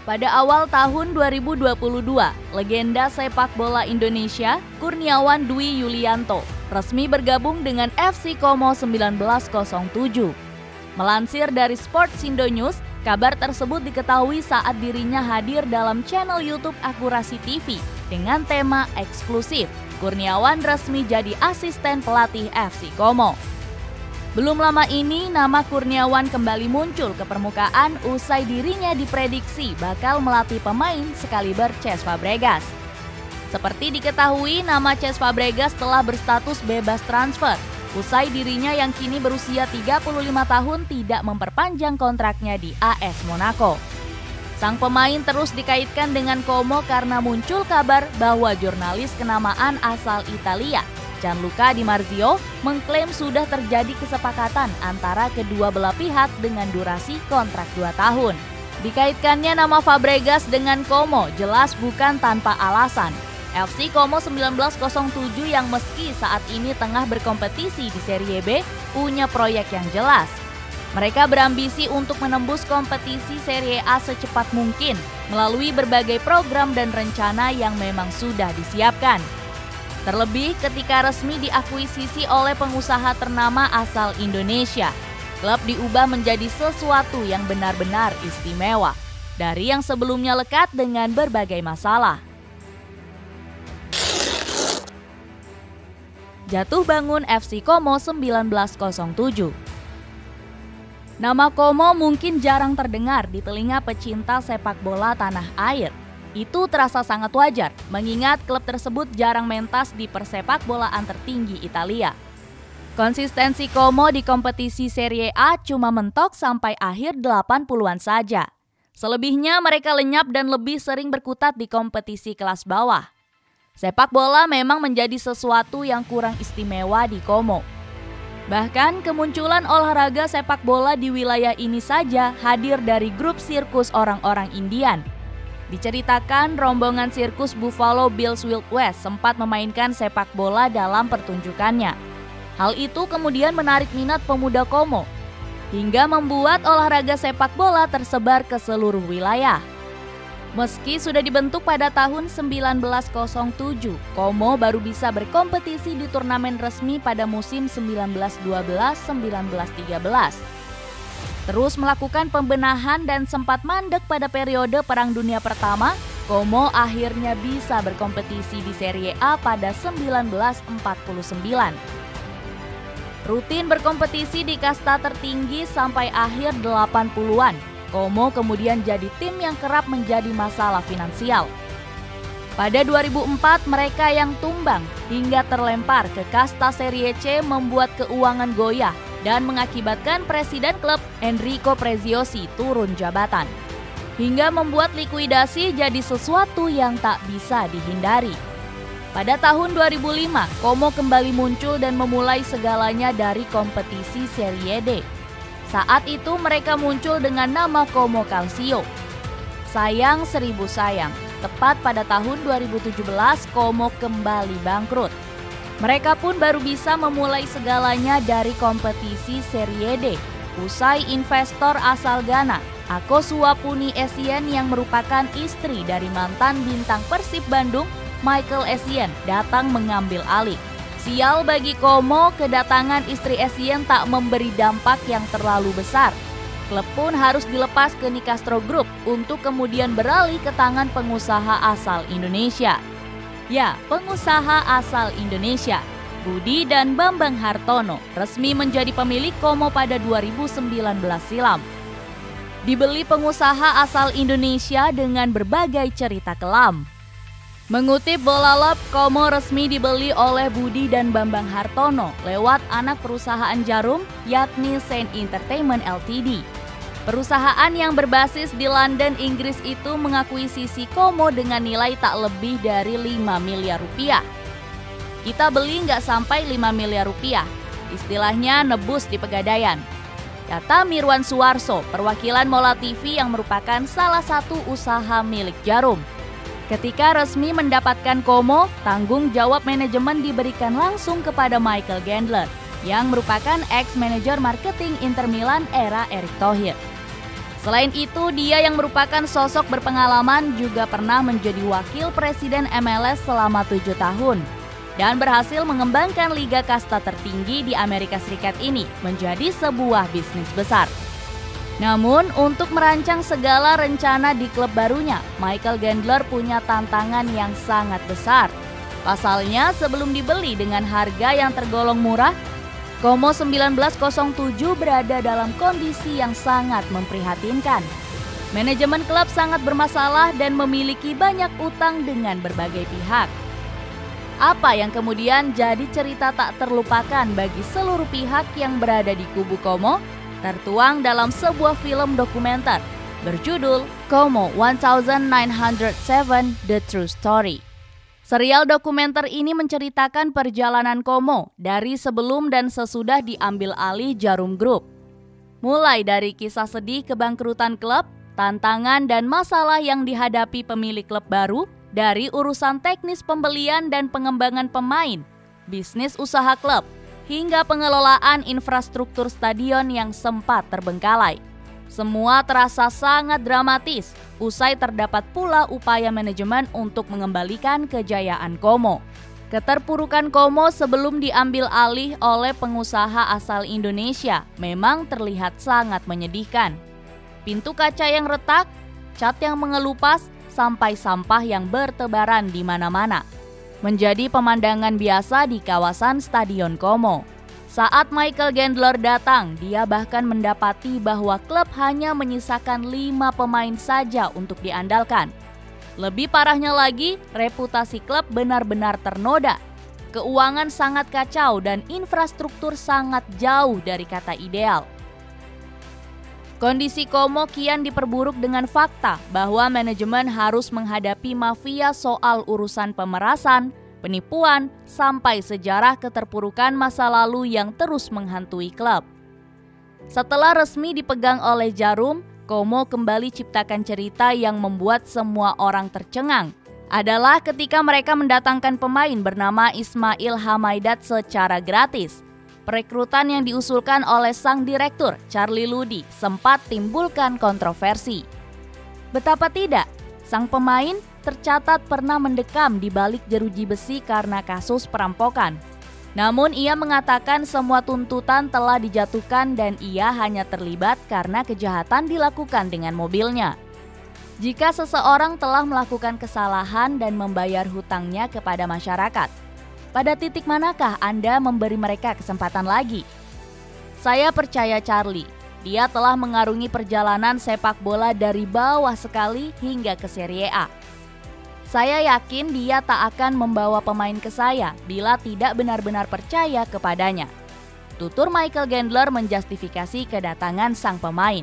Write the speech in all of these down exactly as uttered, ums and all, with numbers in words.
Pada awal tahun dua ribu dua puluh dua, legenda sepak bola Indonesia, Kurniawan Dwi Yulianto, resmi bergabung dengan F C Como seribu sembilan ratus tujuh. Melansir dari Sports Indo News, kabar tersebut diketahui saat dirinya hadir dalam channel YouTube Akurasi T V dengan tema eksklusif. Kurniawan resmi jadi asisten pelatih F C Como. Belum lama ini, nama Kurniawan kembali muncul ke permukaan usai dirinya diprediksi bakal melatih pemain sekaliber Cesc Fabregas. Seperti diketahui, nama Cesc Fabregas telah berstatus bebas transfer usai dirinya yang kini berusia tiga puluh lima tahun tidak memperpanjang kontraknya di A S Monaco. Sang pemain terus dikaitkan dengan Como karena muncul kabar bahwa jurnalis kenamaan asal Italia, Gianluca Di Marzio, mengklaim sudah terjadi kesepakatan antara kedua belah pihak dengan durasi kontrak dua tahun. Dikaitkannya nama Fabregas dengan Como jelas bukan tanpa alasan. F C Como seribu sembilan ratus tujuh yang meski saat ini tengah berkompetisi di Serie B punya proyek yang jelas. Mereka berambisi untuk menembus kompetisi Serie A secepat mungkin melalui berbagai program dan rencana yang memang sudah disiapkan. Terlebih ketika resmi diakuisisi oleh pengusaha ternama asal Indonesia, klub diubah menjadi sesuatu yang benar-benar istimewa dari yang sebelumnya lekat dengan berbagai masalah. Jatuh bangun F C Como seribu sembilan ratus tujuh. Nama Como mungkin jarang terdengar di telinga pecinta sepak bola tanah air. Itu terasa sangat wajar, mengingat klub tersebut jarang mentas di persepak bolaan tertinggi Italia. Konsistensi Como di kompetisi Serie A cuma mentok sampai akhir delapan puluhan saja. Selebihnya mereka lenyap dan lebih sering berkutat di kompetisi kelas bawah. Sepak bola memang menjadi sesuatu yang kurang istimewa di Como. Bahkan kemunculan olahraga sepak bola di wilayah ini saja hadir dari grup sirkus orang-orang Indian. Diceritakan rombongan sirkus Buffalo Bills Wild West sempat memainkan sepak bola dalam pertunjukannya. Hal itu kemudian menarik minat pemuda Como, hingga membuat olahraga sepak bola tersebar ke seluruh wilayah. Meski sudah dibentuk pada tahun seribu sembilan ratus tujuh, Como baru bisa berkompetisi di turnamen resmi pada musim seribu sembilan ratus dua belas seribu sembilan ratus tiga belas. Terus melakukan pembenahan dan sempat mandek pada periode Perang Dunia Pertama, Como akhirnya bisa berkompetisi di Serie A pada seribu sembilan ratus empat puluh sembilan. Rutin berkompetisi di kasta tertinggi sampai akhir delapan puluhan. Como kemudian jadi tim yang kerap menjadi masalah finansial. Pada dua ribu empat mereka yang tumbang hingga terlempar ke kasta Serie C membuat keuangan goyah dan mengakibatkan presiden klub Enrico Preziosi turun jabatan. Hingga membuat likuidasi jadi sesuatu yang tak bisa dihindari. Pada tahun dua ribu lima, Como kembali muncul dan memulai segalanya dari kompetisi Serie D. Saat itu mereka muncul dengan nama Como Calcio. Sayang seribu sayang, tepat pada tahun dua ribu tujuh belas Como kembali bangkrut. Mereka pun baru bisa memulai segalanya dari kompetisi Serie D. Usai investor asal Ghana, Akosua-Puni Essien yang merupakan istri dari mantan bintang Persib Bandung, Michael Essien, datang mengambil alih. Sial bagi Como, kedatangan istri Essien tak memberi dampak yang terlalu besar. Klub pun harus dilepas ke Nicastro Group untuk kemudian beralih ke tangan pengusaha asal Indonesia. Ya, pengusaha asal Indonesia, Budi dan Bambang Hartono, resmi menjadi pemilik Como pada dua ribu sembilan belas silam. Dibeli pengusaha asal Indonesia dengan berbagai cerita kelam. Mengutip Bolalop, Como resmi dibeli oleh Budi dan Bambang Hartono lewat anak perusahaan jarum yakni Saint Entertainment L T D. Perusahaan yang berbasis di London, Inggris itu mengakuisisi Como dengan nilai tak lebih dari lima miliar rupiah. Kita beli nggak sampai lima miliar rupiah, istilahnya nebus di Pegadaian. Kata Mirwan Suwarso, perwakilan Mola T V yang merupakan salah satu usaha milik Jarum. Ketika resmi mendapatkan Como, tanggung jawab manajemen diberikan langsung kepada Michael Gendler, yang merupakan ex-manajer marketing Inter Milan era Erick Thohir. Selain itu, dia yang merupakan sosok berpengalaman juga pernah menjadi wakil presiden M L S selama tujuh tahun dan berhasil mengembangkan liga kasta tertinggi di Amerika Serikat ini menjadi sebuah bisnis besar. Namun, untuk merancang segala rencana di klub barunya, Michael Gandler punya tantangan yang sangat besar. Pasalnya, sebelum dibeli dengan harga yang tergolong murah, Como seribu sembilan ratus tujuh berada dalam kondisi yang sangat memprihatinkan. Manajemen klub sangat bermasalah dan memiliki banyak utang dengan berbagai pihak. Apa yang kemudian jadi cerita tak terlupakan bagi seluruh pihak yang berada di kubu Como, tertuang dalam sebuah film dokumenter berjudul Como seribu sembilan ratus tujuh The True Story. Serial dokumenter ini menceritakan perjalanan Como dari sebelum dan sesudah diambil alih Jarum Group. Mulai dari kisah sedih kebangkrutan klub, tantangan dan masalah yang dihadapi pemilik klub baru, dari urusan teknis pembelian dan pengembangan pemain, bisnis usaha klub, hingga pengelolaan infrastruktur stadion yang sempat terbengkalai. Semua terasa sangat dramatis, usai terdapat pula upaya manajemen untuk mengembalikan kejayaan Como. Keterpurukan Como sebelum diambil alih oleh pengusaha asal Indonesia memang terlihat sangat menyedihkan. Pintu kaca yang retak, cat yang mengelupas, sampai sampah yang bertebaran di mana-mana menjadi pemandangan biasa di kawasan Stadion Como. Saat Michael Gandler datang, dia bahkan mendapati bahwa klub hanya menyisakan lima pemain saja untuk diandalkan. Lebih parahnya lagi, reputasi klub benar-benar ternoda. Keuangan sangat kacau dan infrastruktur sangat jauh dari kata ideal. Kondisi Como kian diperburuk dengan fakta bahwa manajemen harus menghadapi mafia soal urusan pemerasan, penipuan, sampai sejarah keterpurukan masa lalu yang terus menghantui klub. Setelah resmi dipegang oleh Jarum, Como kembali ciptakan cerita yang membuat semua orang tercengang. Adalah ketika mereka mendatangkan pemain bernama Ismail Hamaidat secara gratis. Perekrutan yang diusulkan oleh sang direktur, Charlie Ludi, sempat timbulkan kontroversi. Betapa tidak, sang pemain tercatat pernah mendekam di balik jeruji besi karena kasus perampokan. Namun ia mengatakan semua tuntutan telah dijatuhkan dan ia hanya terlibat karena kejahatan dilakukan dengan mobilnya. Jika seseorang telah melakukan kesalahan dan membayar hutangnya kepada masyarakat, pada titik manakah Anda memberi mereka kesempatan lagi? Saya percaya Charlie, dia telah mengarungi perjalanan sepak bola dari bawah sekali hingga ke Serie A. Saya yakin dia tak akan membawa pemain ke saya bila tidak benar-benar percaya kepadanya. Tutur Michael Gandler menjustifikasi kedatangan sang pemain.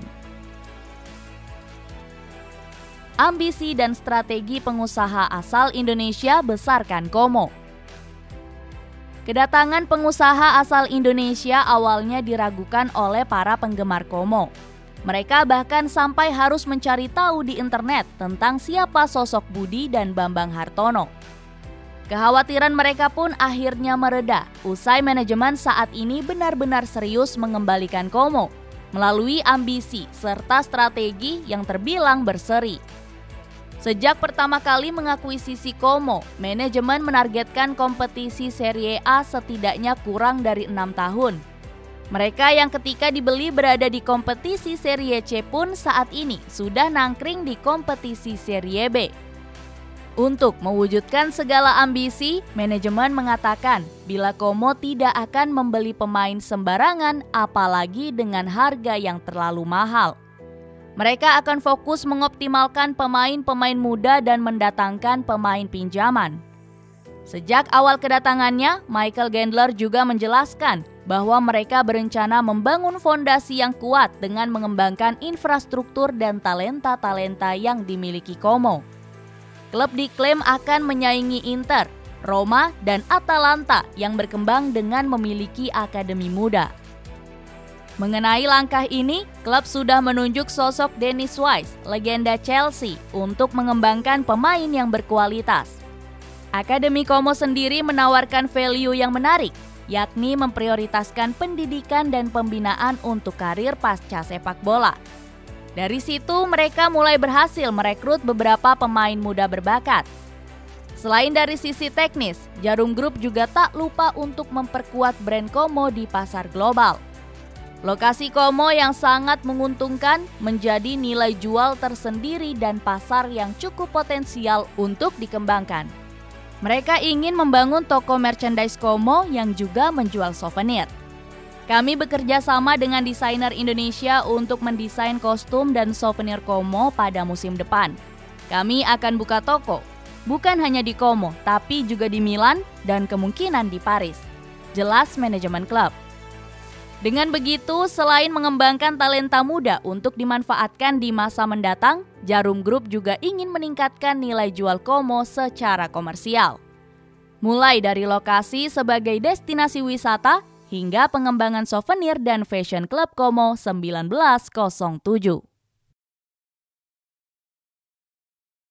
Ambisi dan strategi pengusaha asal Indonesia besarkan Como. Kedatangan pengusaha asal Indonesia awalnya diragukan oleh para penggemar Como. Mereka bahkan sampai harus mencari tahu di internet tentang siapa sosok Budi dan Bambang Hartono. Kekhawatiran mereka pun akhirnya mereda usai manajemen saat ini benar-benar serius mengembalikan Como melalui ambisi serta strategi yang terbilang berseri. Sejak pertama kali mengakuisisi Como, manajemen menargetkan kompetisi Serie A setidaknya kurang dari enam tahun. Mereka yang ketika dibeli berada di kompetisi Serie C pun saat ini sudah nangkring di kompetisi Serie B. Untuk mewujudkan segala ambisi, manajemen mengatakan bila Como tidak akan membeli pemain sembarangan apalagi dengan harga yang terlalu mahal. Mereka akan fokus mengoptimalkan pemain-pemain muda dan mendatangkan pemain pinjaman. Sejak awal kedatangannya, Michael Gandler juga menjelaskan bahwa mereka berencana membangun fondasi yang kuat dengan mengembangkan infrastruktur dan talenta-talenta yang dimiliki Como. Klub diklaim akan menyaingi Inter, Roma, dan Atalanta yang berkembang dengan memiliki akademi muda. Mengenai langkah ini, klub sudah menunjuk sosok Dennis Wise, legenda Chelsea, untuk mengembangkan pemain yang berkualitas. Akademi Como sendiri menawarkan value yang menarik, yakni memprioritaskan pendidikan dan pembinaan untuk karir pasca sepak bola. Dari situ mereka mulai berhasil merekrut beberapa pemain muda berbakat. Selain dari sisi teknis, Djarum Group juga tak lupa untuk memperkuat brand Como di pasar global. Lokasi Como yang sangat menguntungkan menjadi nilai jual tersendiri dan pasar yang cukup potensial untuk dikembangkan. Mereka ingin membangun toko merchandise Como yang juga menjual souvenir. Kami bekerja sama dengan desainer Indonesia untuk mendesain kostum dan souvenir Como pada musim depan. Kami akan buka toko, bukan hanya di Como, tapi juga di Milan dan kemungkinan di Paris. Jelas manajemen klub. Dengan begitu, selain mengembangkan talenta muda untuk dimanfaatkan di masa mendatang, Djarum Group juga ingin meningkatkan nilai jual Como secara komersial. Mulai dari lokasi sebagai destinasi wisata hingga pengembangan souvenir dan fashion club Como seribu sembilan ratus tujuh.